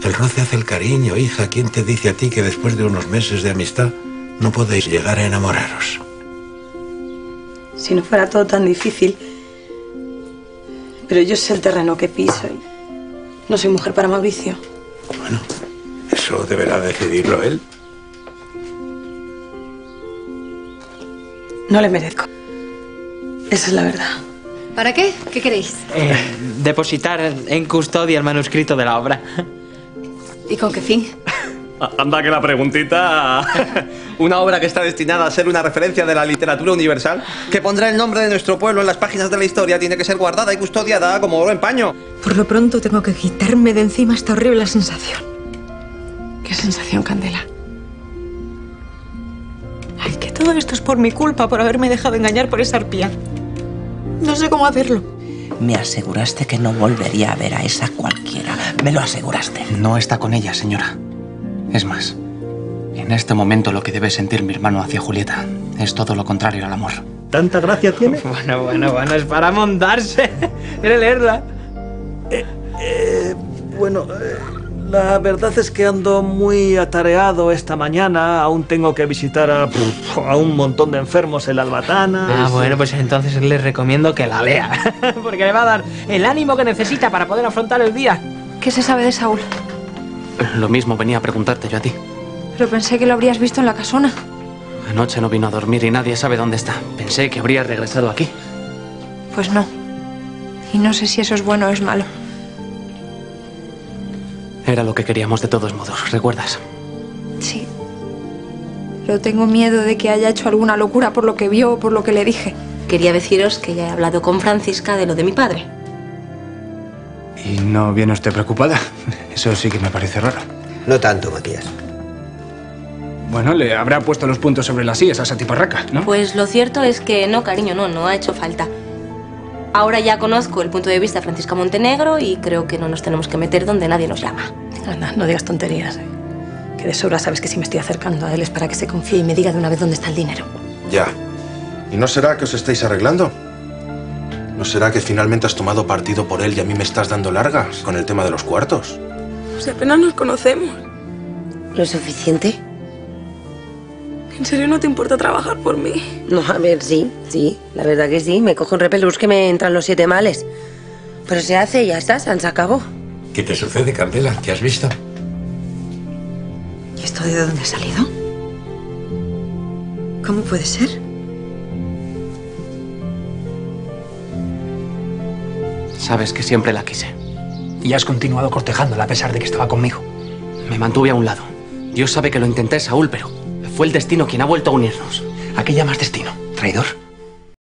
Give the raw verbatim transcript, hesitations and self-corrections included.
El roce hace el cariño, hija. ¿Quién te dice a ti que después de unos meses de amistad no podéis llegar a enamoraros? Si no fuera todo tan difícil. Pero yo sé el terreno que piso y no soy mujer para Mauricio. Bueno, eso deberá decidirlo él. No le merezco. Esa es la verdad. ¿Para qué? ¿Qué queréis? Eh, depositar en custodia el manuscrito de la obra. ¿Y con qué fin? Anda que la preguntita... Una obra que está destinada a ser una referencia de la literatura universal, que pondrá el nombre de nuestro pueblo en las páginas de la historia, tiene que ser guardada y custodiada como oro en paño. Por lo pronto tengo que quitarme de encima esta horrible sensación. ¿Qué sensación, Candela? Ay, que todo esto es por mi culpa, por haberme dejado engañar por esa arpía. No sé cómo hacerlo. Me aseguraste que no volvería a ver a esa cualquiera. Me lo aseguraste. No está con ella, señora. Es más, en este momento lo que debe sentir mi hermano hacia Julieta es todo lo contrario al amor. ¿Tanta gracia tiene? Bueno, bueno, bueno, es para montarse. ¿Quiere leerla? Eh, eh, bueno, eh, la verdad es que ando muy atareado esta mañana. Aún tengo que visitar a, a un montón de enfermos en la Albatana. Ah, bueno, pues entonces les recomiendo que la lea. Porque le va a dar el ánimo que necesita para poder afrontar el día. ¿Qué se sabe de Saúl? Lo mismo venía a preguntarte yo a ti. Pero pensé que lo habrías visto en la casona. Anoche no vino a dormir y nadie sabe dónde está. Pensé que habría regresado aquí. Pues no. Y no sé si eso es bueno o es malo. Era lo que queríamos de todos modos, ¿recuerdas? Sí. Pero tengo miedo de que haya hecho alguna locura por lo que vio o por lo que le dije. Quería deciros que ya he hablado con Francisca de lo de mi padre. ¿Y no viene usted preocupada? Eso sí que me parece raro. No tanto, Matías. Bueno, le habrá puesto los puntos sobre las sillas a esa tiparraca, ¿no? Pues lo cierto es que no, cariño, no, no ha hecho falta. Ahora ya conozco el punto de vista de Francisca Montenegro y creo que no nos tenemos que meter donde nadie nos llama. Anda, no digas tonterías. ¿eh? Que de sobra sabes que si me estoy acercando a él es para que se confíe y me diga de una vez dónde está el dinero. Ya. ¿Y no será que os estáis arreglando? ¿No será que finalmente has tomado partido por él y a mí me estás dando largas con el tema de los cuartos? Pues apenas nos conocemos. ¿Lo suficiente? ¿En serio no te importa trabajar por mí? No, a ver, sí, sí, la verdad que sí. Me cojo un repelús que me entran los siete males. Pero se hace y ya está, se acabó. ¿Qué te sucede, Candela? ¿Qué has visto? ¿Y esto de dónde ha salido? ¿Cómo puede ser? Sabes que siempre la quise. Y has continuado cortejándola a pesar de que estaba conmigo. Me mantuve a un lado. Dios sabe que lo intenté, Saúl, pero fue el destino quien ha vuelto a unirnos. ¿A qué llamas destino? ¿Traidor?